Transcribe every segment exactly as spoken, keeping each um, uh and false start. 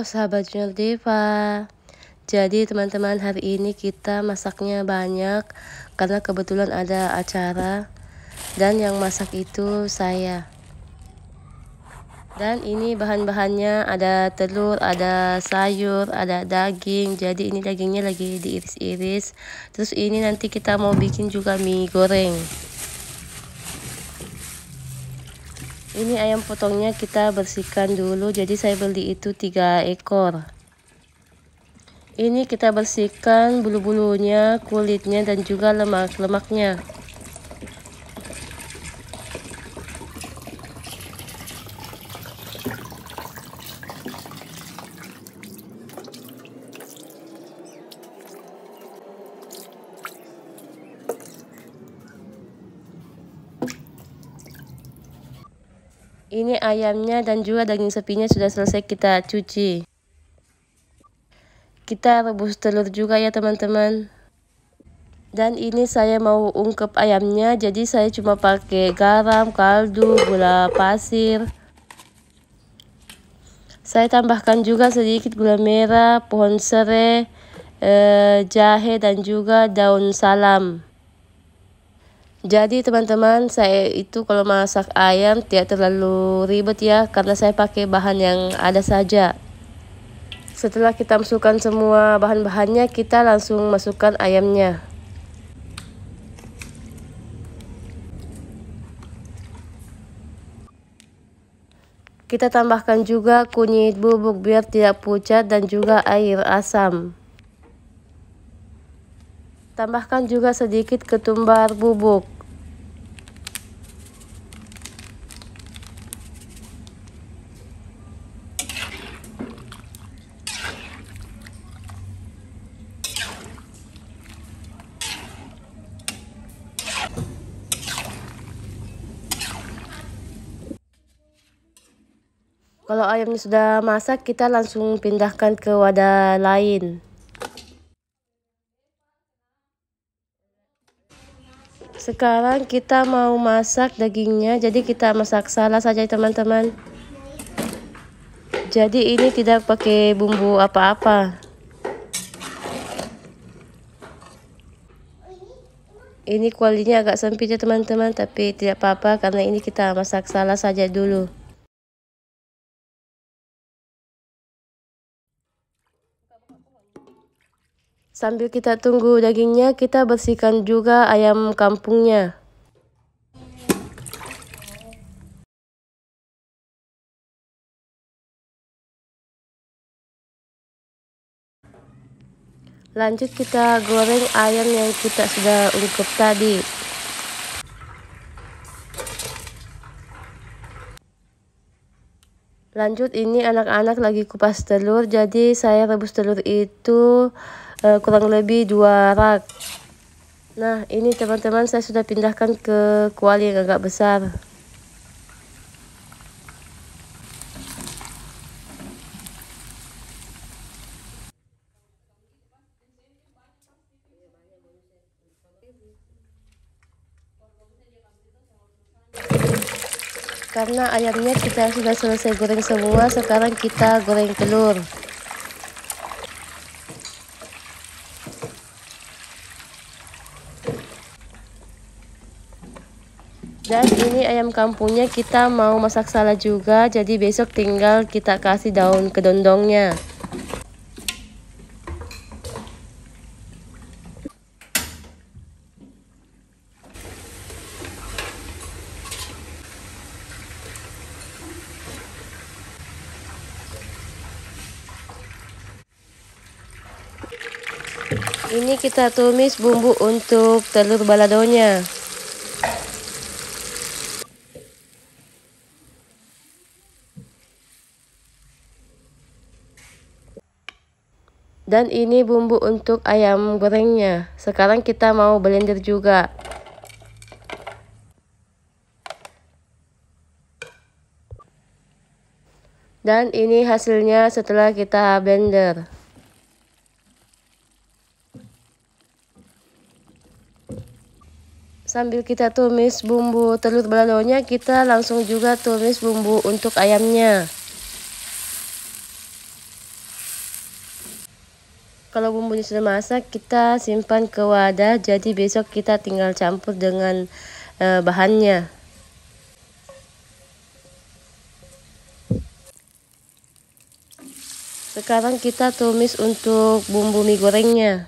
sahabat Junior Diva. Jadi teman-teman, hari ini kita masaknya banyak karena kebetulan ada acara dan yang masak itu saya. Dan ini bahan-bahannya ada telur, ada sayur, ada daging. Jadi ini dagingnya lagi diiris-iris. Terus ini nanti kita mau bikin juga mie goreng. Ini ayam potongnya kita bersihkan dulu. Jadi saya beli itu tiga ekor. Ini kita bersihkan bulu-bulunya, kulitnya, dan juga lemak-lemaknya. Ini ayamnya dan juga daging sapinya sudah selesai kita cuci. Kita rebus telur juga ya teman-teman. Dan ini saya mau ungkep ayamnya, jadi saya cuma pakai garam, kaldu, gula pasir. Saya tambahkan juga sedikit gula merah, pohon serai, eh, jahe, dan juga daun salam. Jadi teman-teman, saya itu kalau masak ayam tidak terlalu ribet ya, karena saya pakai bahan yang ada saja. Setelah kita masukkan semua bahan-bahannya, kita langsung masukkan ayamnya. Kita tambahkan juga kunyit bubuk biar tidak pucat dan juga air asam. Tambahkan juga sedikit ketumbar bubuk. Kalau ayamnya sudah masak, kita langsung pindahkan ke wadah lain. Sekarang kita mau masak dagingnya, jadi kita masak salah saja teman-teman. Jadi ini tidak pakai bumbu apa-apa. Ini kualinya agak sempit ya teman-teman, tapi tidak apa-apa karena ini kita masak salah saja dulu. Sambil kita tunggu dagingnya, kita bersihkan juga ayam kampungnya. Lanjut kita goreng ayam yang kita sudah ungkep tadi. Lanjut, ini anak-anak lagi kupas telur, jadi saya rebus telur itu uh, kurang lebih dua rak. Nah, ini teman-teman saya sudah pindahkan ke kuali yang agak besar. Karena ayamnya kita sudah selesai goreng semua, sekarang kita goreng telur. Dan ini ayam kampungnya kita mau masak salad juga, jadi besok tinggal kita kasih daun kedondongnya. Ini kita tumis bumbu untuk telur baladonya. Dan ini bumbu untuk ayam gorengnya. Sekarang kita mau blender juga. Dan ini hasilnya setelah kita blender. Sambil kita tumis bumbu telur baladonya, kita langsung juga tumis bumbu untuk ayamnya. bumbunya sudah masak, kita simpan ke wadah. Jadi besok kita tinggal campur dengan uh, bahannya. Sekarang kita tumis untuk bumbu mie gorengnya.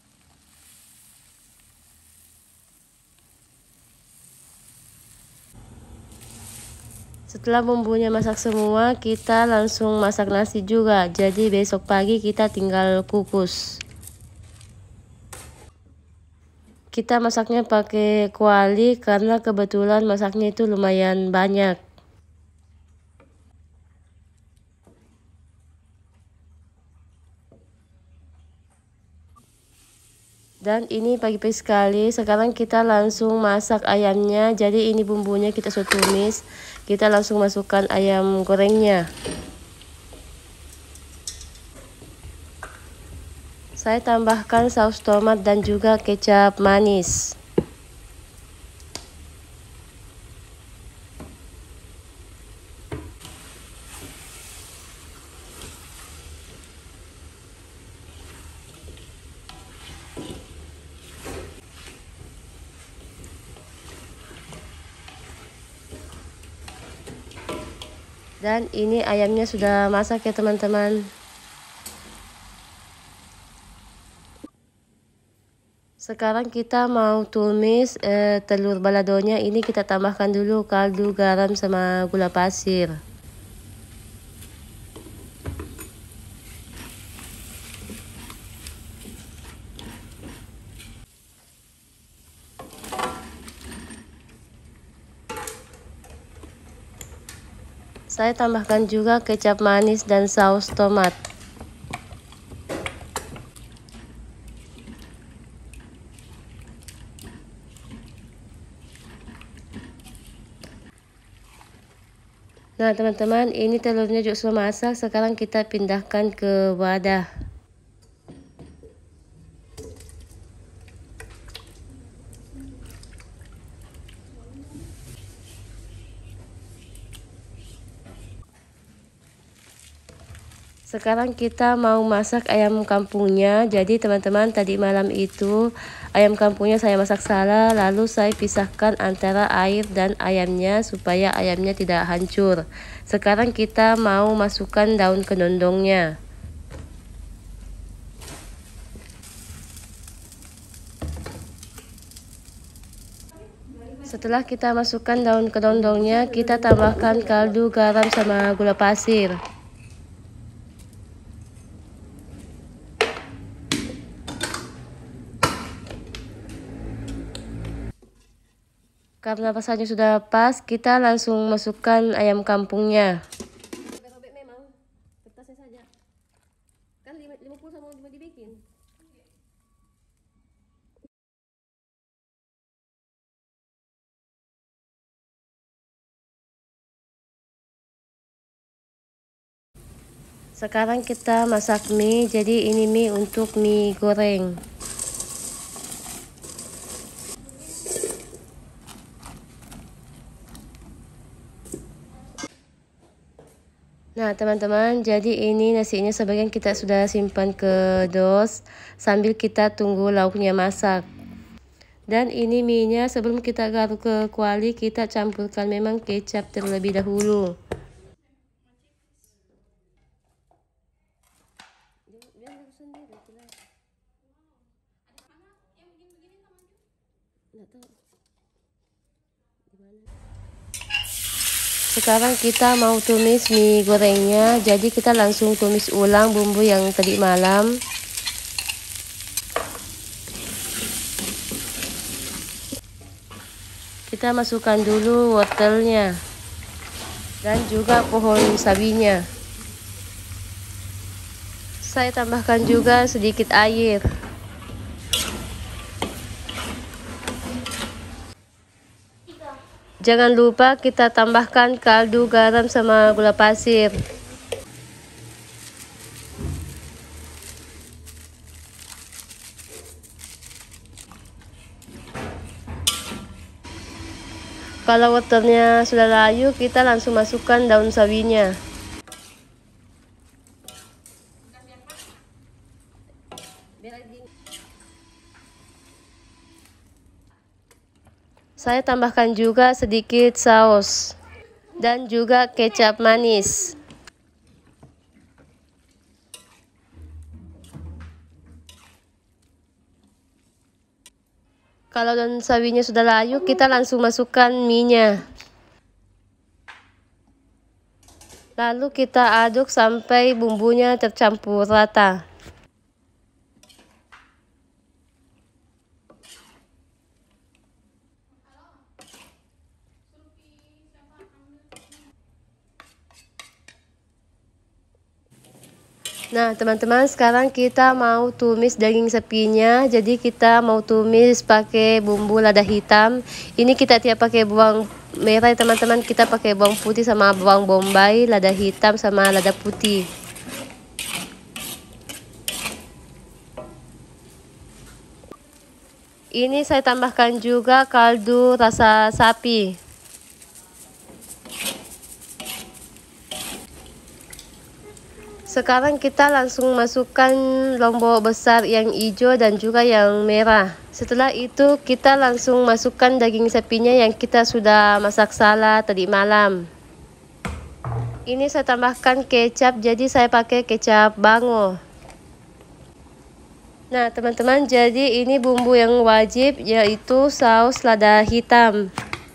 Setelah bumbunya masak semua, kita langsung masak nasi juga. Jadi besok pagi kita tinggal kukus. Kita masaknya pakai kuali karena kebetulan masaknya itu lumayan banyak. Dan ini pagi-pagi sekali. Sekarang kita langsung masak ayamnya. Jadi ini bumbunya kita sudah tumis. Kita langsung masukkan ayam gorengnya. Saya tambahkan saus tomat dan juga kecap manis. Dan ini ayamnya sudah masak ya teman-teman. Sekarang kita mau tumis eh, telur baladonya. Ini kita tambahkan dulu kaldu, garam sama gula pasir. Saya tambahkan juga kecap manis dan saus tomat. Nah teman-teman, ini telurnya juga sudah masak. Sekarang kita pindahkan ke wadah. Sekarang kita mau masak ayam kampungnya. Jadi teman-teman, tadi malam itu ayam kampungnya saya masak salah. Lalu saya pisahkan antara air dan ayamnya supaya ayamnya tidak hancur. Sekarang kita mau masukkan daun kedondongnya. Setelah kita masukkan daun kedondongnya, kita tambahkan kaldu, garam sama gula pasir. Karena rasanya sudah pas, kita langsung masukkan ayam kampungnya. Memang kertasnya saja. Kan lima puluh sama mau dibikin. Sekarang kita masak mie. Jadi ini mie untuk mie goreng. Nah teman-teman, jadi ini nasinya sebagian kita sudah simpan ke dos sambil kita tunggu lauknya masak. Dan ini mie-nya sebelum kita garuk ke kuali, kita campurkan memang kecap terlebih dahulu. Sekarang kita mau tumis mie gorengnya. Jadi kita langsung tumis ulang bumbu yang tadi malam. Kita masukkan dulu wortelnya dan juga pohon sabinya. Saya tambahkan juga sedikit air. Jangan lupa kita tambahkan kaldu, garam sama gula pasir. Kalau wortelnya sudah layu, kita langsung masukkan daun sawinya. Biar Saya tambahkan juga sedikit saus dan juga kecap manis. Kalau daun sawinya sudah layu, kita langsung masukkan mie-nya. Lalu kita aduk sampai bumbunya tercampur rata. Nah teman-teman, sekarang kita mau tumis daging sapinya. Jadi kita mau tumis pakai bumbu lada hitam. Ini kita tidak pakai bawang merah ya teman-teman, kita pakai bawang putih sama bawang bombay, lada hitam sama lada putih. Ini saya tambahkan juga kaldu rasa sapi. Sekarang kita langsung masukkan lombok besar yang hijau dan juga yang merah. Setelah itu kita langsung masukkan daging sapinya yang kita sudah masak salat tadi malam. Ini saya tambahkan kecap, jadi saya pakai kecap bango. Nah teman-teman, jadi ini bumbu yang wajib, yaitu saus lada hitam.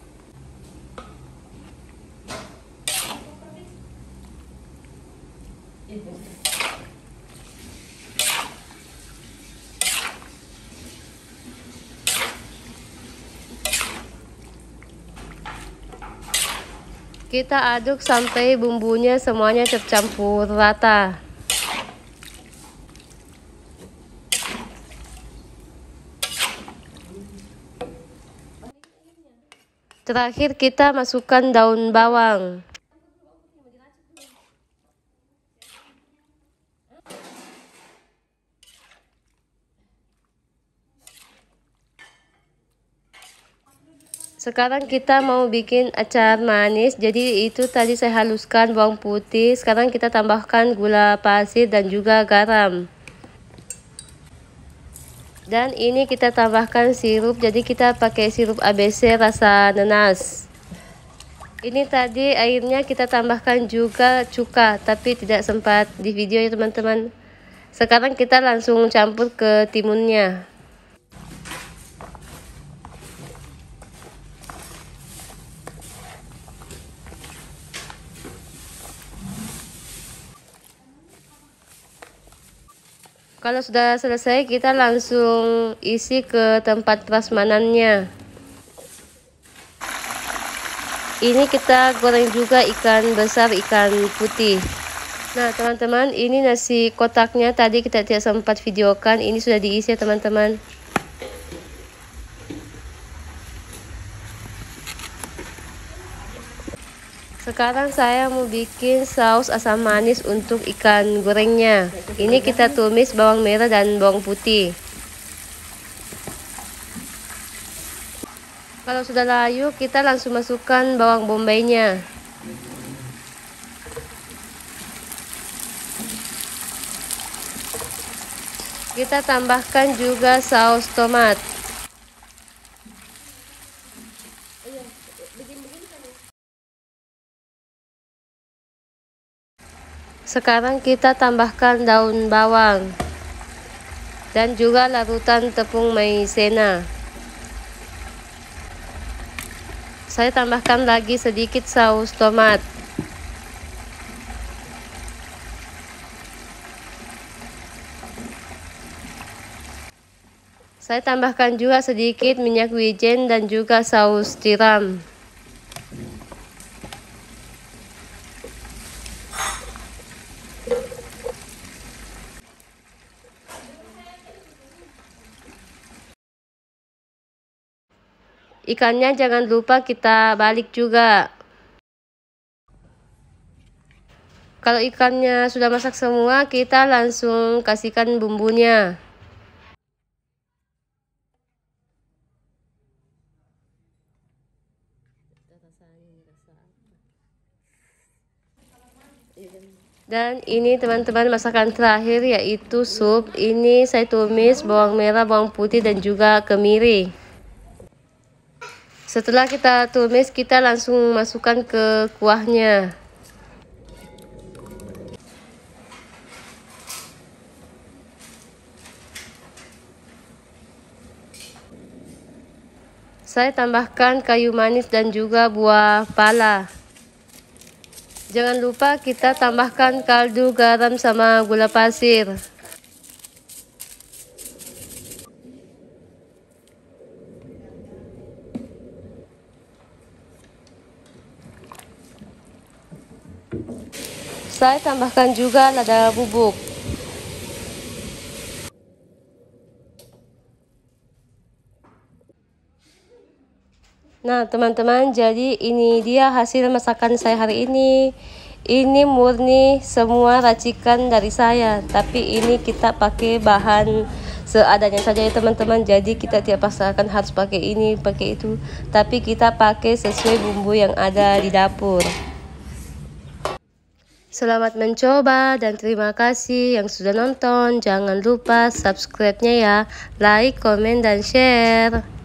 Kita aduk sampai bumbunya semuanya tercampur rata. Terakhir kita masukkan daun bawang. Sekarang kita mau bikin acar manis. Jadi itu tadi saya haluskan bawang putih. Sekarang kita tambahkan gula pasir dan juga garam. Dan ini kita tambahkan sirup. Jadi kita pakai sirup A B C rasa nanas. Ini tadi airnya kita tambahkan juga cuka, tapi tidak sempat di video ya teman-teman. Sekarang kita langsung campur ke timunnya. Kalau sudah selesai, kita langsung isi ke tempat prasmanannya. Ini kita goreng juga ikan besar, ikan putih. Nah teman-teman, ini nasi kotaknya tadi kita tidak sempat videokan. Ini sudah diisi ya teman-teman. Sekarang saya mau bikin saus asam manis untuk ikan gorengnya. Ini kita tumis bawang merah dan bawang putih. Kalau sudah layu, kita langsung masukkan bawang bombaynya. Kita tambahkan juga saus tomat. Sekarang kita tambahkan daun bawang dan juga larutan tepung maizena. Saya tambahkan lagi sedikit saus tomat. Saya tambahkan juga sedikit minyak wijen dan juga saus tiram. Ikannya jangan lupa kita balik juga. Kalau ikannya sudah masak semua, kita langsung kasihkan bumbunya. Dan ini teman-teman masakan terakhir yaitu sup. Ini saya tumis bawang merah, bawang putih dan juga kemiri. Setelah kita tumis, kita langsung masukkan ke kuahnya. Saya tambahkan kayu manis dan juga buah pala. Jangan lupa kita tambahkan kaldu, garam, sama gula pasir. Saya tambahkan juga lada bubuk. Nah teman-teman, jadi ini dia hasil masakan saya hari ini. Ini murni semua racikan dari saya, tapi ini kita pakai bahan seadanya saja ya teman-teman. Jadi kita tidak paksakan harus pakai ini, pakai itu, tapi kita pakai sesuai bumbu yang ada di dapur. Selamat mencoba dan terima kasih yang sudah nonton. Jangan lupa subscribe-nya ya, like, komen, dan share.